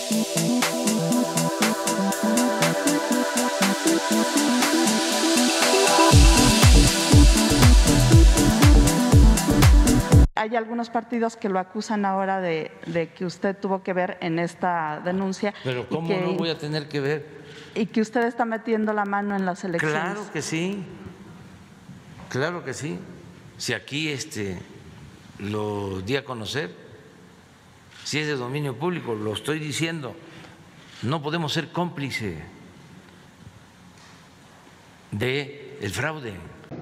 Hay algunos partidos que lo acusan ahora de que usted tuvo que ver en esta denuncia. Pero ¿cómo no voy a tener que ver? Y que usted está metiendo la mano en las elecciones. Claro que sí, claro que sí. Si aquí lo di a conocer, si es de dominio público, lo estoy diciendo, no podemos ser cómplices del fraude.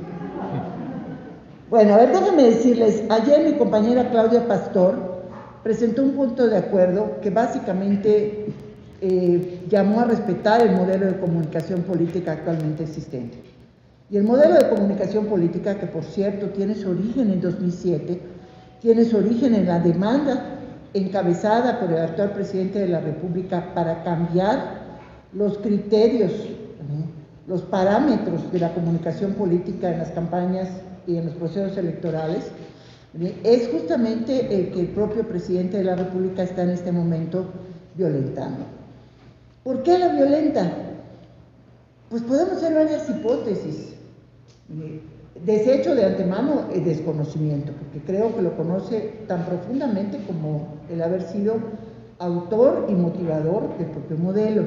Bueno, a ver, déjenme decirles, ayer mi compañera Claudia Pastor presentó un punto de acuerdo que básicamente llamó a respetar el modelo de comunicación política actualmente existente. Y el modelo de comunicación política, que por cierto tiene su origen en 2007, tiene su origen en la demanda encabezada por el actual presidente de la República para cambiar los criterios, los parámetros de la comunicación política en las campañas y en los procesos electorales, es justamente el que el propio presidente de la República está en este momento violentando. ¿Por qué la violenta? Pues podemos hacer varias hipótesis. Desecho de antemano el desconocimiento, porque creo que lo conoce tan profundamente como el haber sido autor y motivador del propio modelo.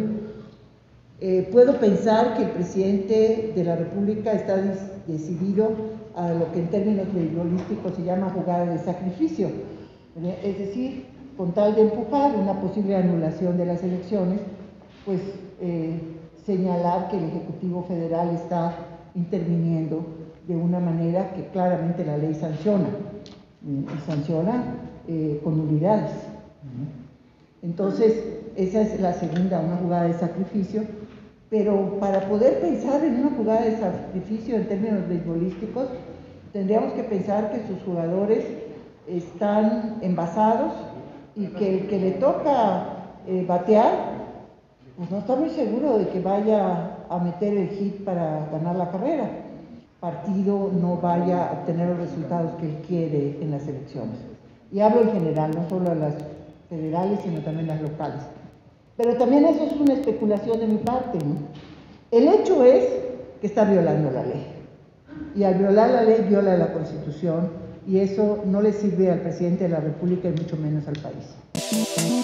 Puedo pensar que el presidente de la República está decidido a lo que en términos beisbolísticos se llama jugada de sacrificio, es decir, con tal de empujar una posible anulación de las elecciones, pues señalar que el Ejecutivo Federal está interviniendo de una manera que claramente la ley sanciona, y sanciona con nulidades. Entonces, esa es la segunda, una jugada de sacrificio, pero para poder pensar en una jugada de sacrificio en términos beisbolísticos, tendríamos que pensar que sus jugadores están envasados y que el que le toca batear, pues no está muy seguro de que vaya a meter el hit para ganar la carrera. Partido no vaya a obtener los resultados que él quiere en las elecciones. Y hablo en general, no solo a las federales, sino también las locales. Pero también eso es una especulación de mi parte, ¿no? El hecho es que está violando la ley. Y al violar la ley, viola la Constitución, y eso no le sirve al presidente de la República y mucho menos al país.